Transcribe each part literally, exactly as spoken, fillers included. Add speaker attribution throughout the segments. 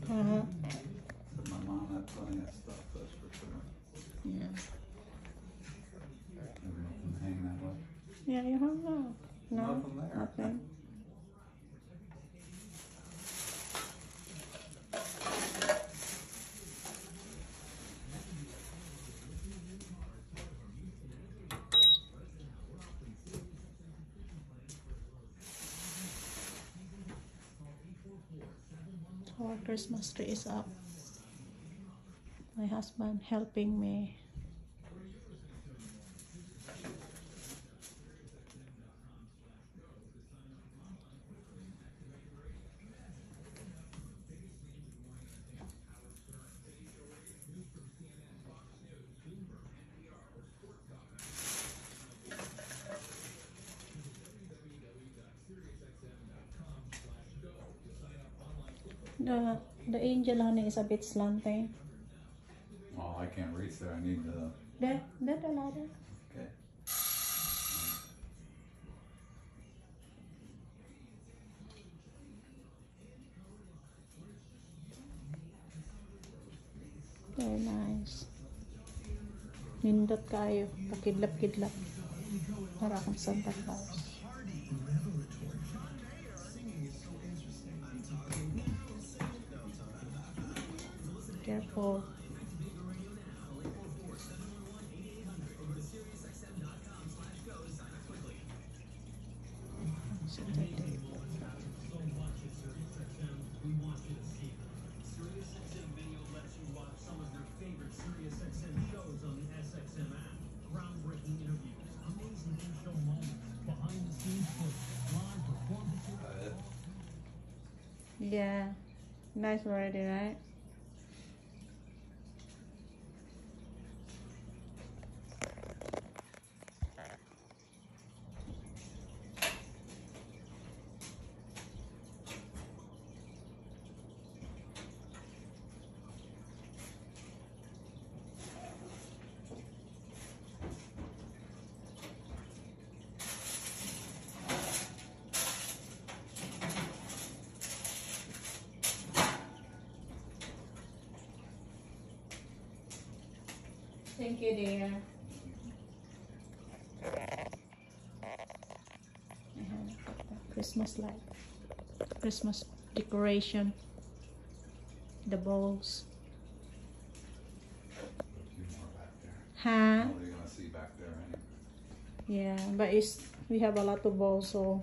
Speaker 1: Uh-huh.
Speaker 2: But my mom had plenty of stuff, that's for sure.
Speaker 1: Yeah.
Speaker 2: Maybe nothing to hang that way.
Speaker 1: Yeah, you have that. No,
Speaker 2: Nothing there.
Speaker 1: nothing. Our Christmas tree is up. My husband helping me. The the angel honey is a bit slanting.
Speaker 2: Oh, I can't reach there. I need the.
Speaker 1: There, there the ladder.
Speaker 2: Okay.
Speaker 1: Very nice. Nindot kayo. Pakidlap-kidlap. Para akong Santa Claus. Careful. Yeah, nice already, right? Thank you, dear. I have the Christmas light, Christmas decoration, the bowls.
Speaker 2: A few more back there.
Speaker 1: Huh?
Speaker 2: Nobody gonna see back there anyway.
Speaker 1: Yeah, but it's we have a lot of bowls, so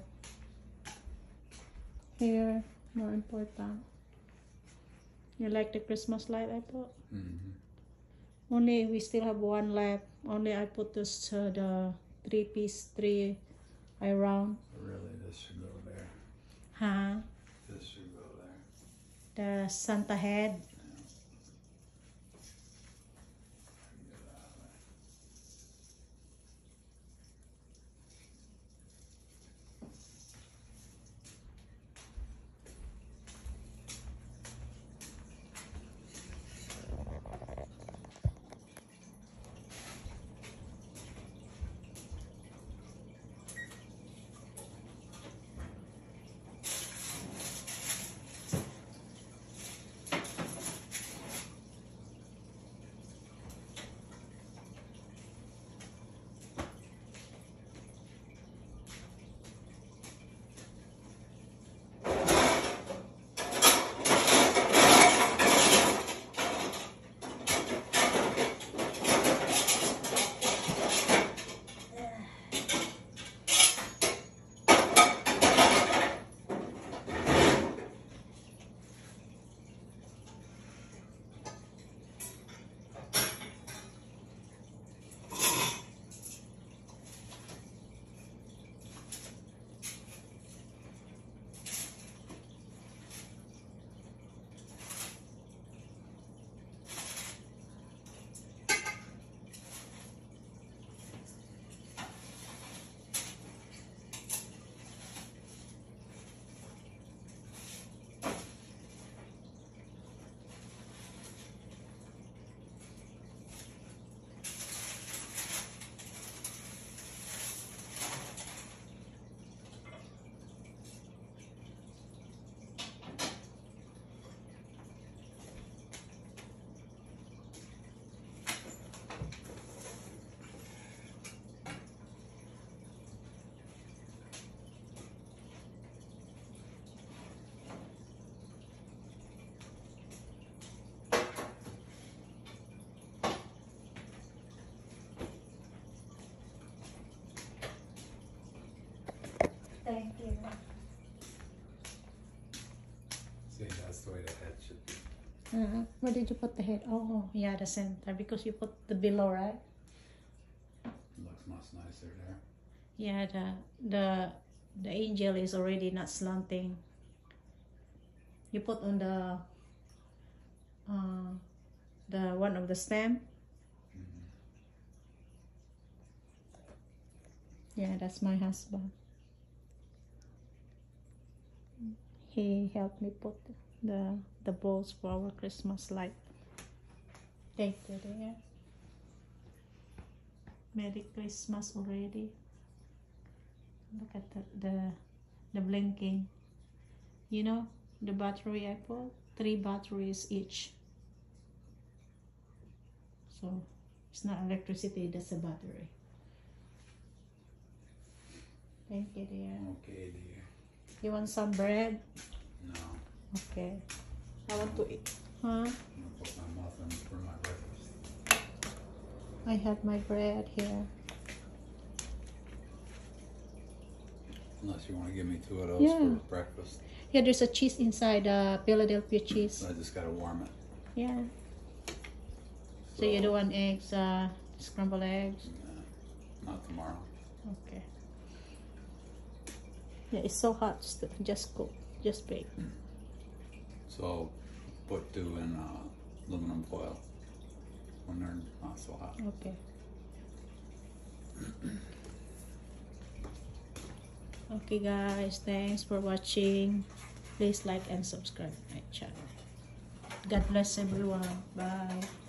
Speaker 1: here more important. You like the Christmas light I put?
Speaker 2: Mm-hmm.
Speaker 1: Only we still have one left. Only I put this uh, the three piece three around.
Speaker 2: Really, this should go there.
Speaker 1: Huh?
Speaker 2: This should go there.
Speaker 1: The Santa head. Thank you.
Speaker 2: See, that's the way the head should be.
Speaker 1: Uh, where did you put the head? Oh, yeah, the center. Because you put the below, right?
Speaker 2: Looks much nicer there.
Speaker 1: Yeah, the the the angel is already not slanting. You put on the uh, the one of the stem.
Speaker 2: Mm-hmm.
Speaker 1: Yeah, that's my husband. He helped me put the the balls for our Christmas light. Thank you, dear. Merry Christmas already. Look at the, the the blinking. You know the battery I put? Three batteries each. So it's not electricity, that's a battery. Thank you, dear.
Speaker 2: Okay, dear.
Speaker 1: You want some bread?
Speaker 2: No.
Speaker 1: Okay. I want to eat. Huh?
Speaker 2: I'm gonna put my muffin for my breakfast.
Speaker 1: I have my bread here.
Speaker 2: Unless you want to give me two of those
Speaker 1: Yeah.
Speaker 2: for breakfast.
Speaker 1: Yeah, there's a cheese inside, uh, Philadelphia cheese.
Speaker 2: So I just gotta warm it.
Speaker 1: Yeah. So you don't want eggs, uh, scrambled eggs?
Speaker 2: Nah, not tomorrow.
Speaker 1: Okay. Yeah, it's so hot. Just just cook, just bake.
Speaker 2: So put two in uh, aluminum foil when they're not so hot.
Speaker 1: Okay. Okay, guys. Thanks for watching. Please like and subscribe my channel. God bless everyone. Bye.